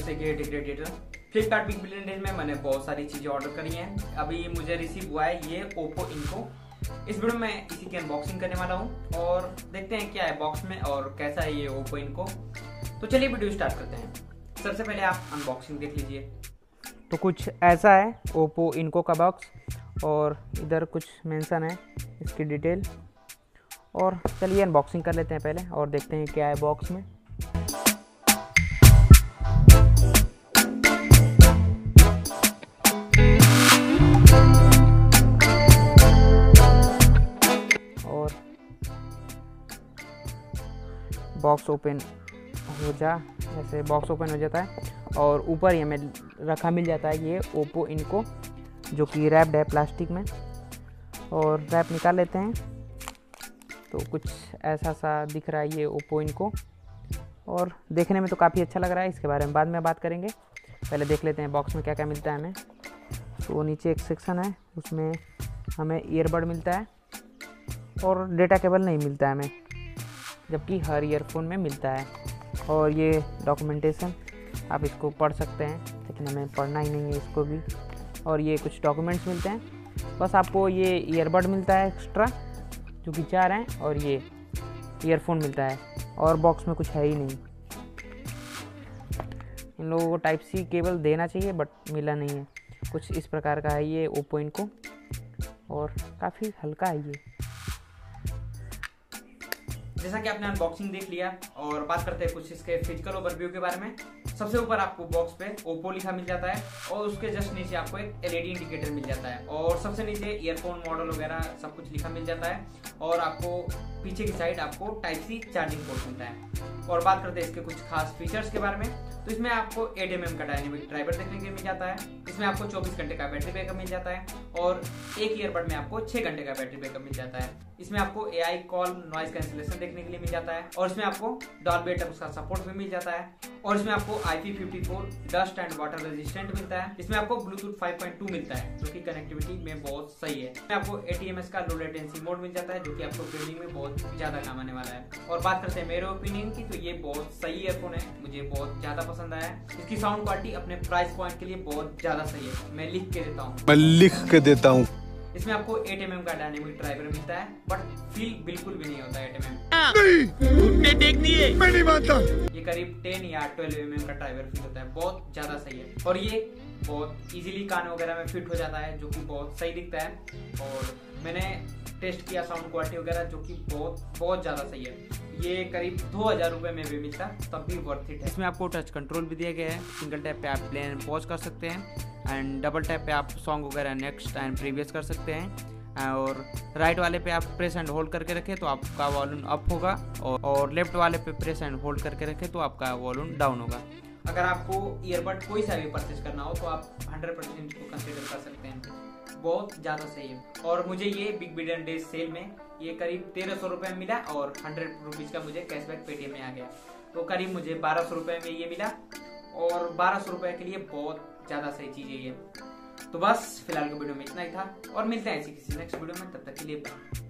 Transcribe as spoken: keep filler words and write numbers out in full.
दोस्तों के रेडिएटर फ्लिपकार्ट बिग बिलियन डेज में मैंने बहुत सारी चीजें ऑर्डर करी हैं। अभी मुझे रिसीव हुआ है ये ओप्पो इनको। इस वीडियो में इसी की अनबॉक्सिंग करने वाला हूँ और देखते हैं क्या है बॉक्स में और कैसा है ये ओप्पो इनको। तो चलिए वीडियो स्टार्ट करते हैं। सबसे पहले आप अनबॉक्सिंग देख लीजिए। तो कुछ ऐसा है ओप्पो इनको का बॉक्स और इधर कुछ मेंशन है इसकी डिटेल। और चलिए अनबॉक्सिंग कर लेते हैं पहले और देखते हैं क्या है बॉक्स में। और बॉक्स ओपन हो जा ऐसे बॉक्स ओपन हो जाता है और ऊपर ही हमें रखा मिल जाता है ये ओप्पो इनको जो कि रैप्ड है प्लास्टिक में। और रैप निकाल लेते हैं तो कुछ ऐसा सा दिख रहा है ये ओप्पो इनको और देखने में तो काफ़ी अच्छा लग रहा है। इसके बारे में बाद में बात करेंगे, पहले देख लेते हैं बॉक्स में क्या क्या मिलता है हमें। तो नीचे एक सेक्शन है उसमें हमें ईयरबड मिलता है और डेटा केबल नहीं मिलता है हमें, जबकि हर ईयरफोन में मिलता है। और ये डॉक्यूमेंटेशन आप इसको पढ़ सकते हैं, लेकिन हमें पढ़ना ही नहीं है इसको भी। और ये कुछ डॉक्यूमेंट्स मिलते हैं। बस आपको ये ईयरबड मिलता है एक्स्ट्रा जो कि चार हैं और ये ईयरफोन मिलता है और बॉक्स में कुछ है ही नहीं। इन लोगों को टाइप सी केबल देना चाहिए बट मिला नहीं है। कुछ इस प्रकार का है ये ओप्पो इनको और काफ़ी हल्का है ये। जैसा कि आपने अनबॉक्सिंग देख लिया और बात करते हैं कुछ इसके फिजिकल ओवरव्यू के बारे में। सबसे ऊपर आपको बॉक्स पे ओप्पो लिखा मिल जाता है और उसके जस्ट नीचे आपको एक एलईडी इंडिकेटर मिल जाता है और सबसे नीचे ईयरफोन मॉडल वगैरह सब कुछ लिखा मिल जाता है। और आपको पीछे की साइड आपको टाइप सी चार्जिंग पोर्ट मिलता है। और बात करते हैं इसके कुछ खास फीचर्स के बारे में। तो इसमें आपको एट एम एम का डायनेमिक ड्राइवर देखने के लिए मिल जाता है। इसमें आपको चौबीस घंटे का बैटरी बैकअप मिल जाता है और एक ईयरबड में आपको छह घंटे का बैटरी बैकअप मिल जाता है। इसमें आपको A I call noise cancellation देखने के लिए मिल जाता है और इसमें आपको डॉल्बी एटमॉस का सपोर्ट भी मिल जाता है। और इसमें आपको I P fifty four dust and water resistant मिलता है। इसमें आपको ब्लूटूथ फाइव पॉइंट टू मिलता है जो कि कनेक्टिविटी में बहुत सही है। इसमें आपको ए टी एम एस का लो लेटेंसी मोड मिल जाता है जो कि आपको गेमिंग में बहुत ज्यादा काम आने वाला है। और बात करते हैं मेरे ओपिनियन की, तो ये बहुत सही ईयरफोन है, मुझे बहुत ज्यादा पसंद आया। इसकी साउंड क्वालिटी अपने प्राइस पॉइंट के लिए बहुत ज्यादा सही है। मैं लिख के देता हूँ मैं लिख के देता हूँ इसमें आपको एट एम एम का डायनेमिक ड्राइवर मिलता है बट फील बिल्कुल भी नहीं होता एट एम एम। मैं नहीं मानता। ये करीब टेन या ट्वेल्व एम एम का ड्राइवर फील होता है, बहुत ज्यादा सही है। और ये बहुत इजीली कान वगैरह में फिट हो जाता है जो कि बहुत सही दिखता है। और मैंने टेस्ट किया साउंड क्वालिटी वगैरह जो कि बहुत बहुत ज्यादा सही है। ये करीब दो हजार रुपए में भी मिलता तब भी वर्थ इट है। इसमें आपको टच कंट्रोल भी दिया गया है। सिंगल टैप पे आप प्ले एंड पॉज कर सकते हैं एंड डबल टैप पे आप सॉन्ग वगैरह नेक्स्ट एंड प्रीवियस कर सकते हैं। और राइट वाले पे आप प्रेस एंड होल्ड करके रखें तो आपका वॉल्यूम अप होगा और, और लेफ्ट वाले पे प्रेस एंड होल्ड करके रखें तो आपका वॉल्यूम डाउन होगा। अगर आपको ईयरबड कोई सा भी परचेज करना हो तो आप हंड्रेड परसेंट इसको कंसिडर कर सकते हैं, बहुत ज़्यादा सही है। और मुझे ये बिग बिलियन डेज सेल में ये करीब तेरह सौ रुपये में मिला और हंड्रेड रुपीज़ का मुझे कैशबैक पेटीएम में आ गया, तो करीब मुझे बारह सौ रुपये में ये मिला। और बारह सौ रुपये के लिए बहुत ज़्यादा सही चीज़ है ये। तो बस फिलहाल के वीडियो में इतना ही था और मिलते हैं ऐसी किसी नेक्स्ट वीडियो में, तब तक के लिए बाय।